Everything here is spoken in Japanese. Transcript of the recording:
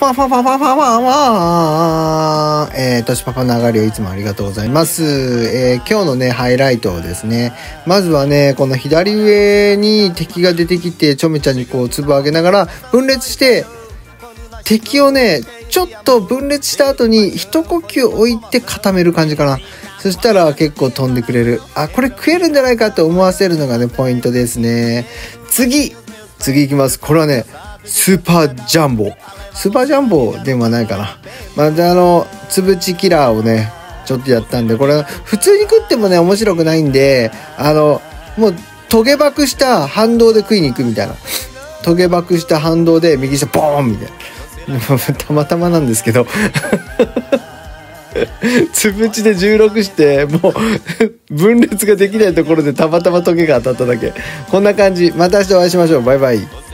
パンパンパンパンパンパンパントシパパの上がりをいつもありがとうございます。今日のね、ハイライトをですね、まずはね、この左上に敵が出てきて、ちょめちゃんにこう、粒上げながら、分裂して、敵をね、ちょっと分裂した後に一呼吸置いて固める感じかな。そしたら結構飛んでくれる。あ、これ食えるんじゃないかと思わせるのがね、ポイントですね。次いきます。これはね、スーパージャンボ。スーパージャンボではないかな。まあ、つぶちキラーをね、ちょっとやったんで、これ、普通に食ってもね、面白くないんで、もう、トゲ爆した反動で食いに行くみたいな。トゲ爆した反動で右下ボーンみたいな。たまたまなんですけど。つぶちで16してもう分裂ができないところでたまたまトゲが当たっただけ。こんな感じ。また明日お会いしましょう。バイバイ。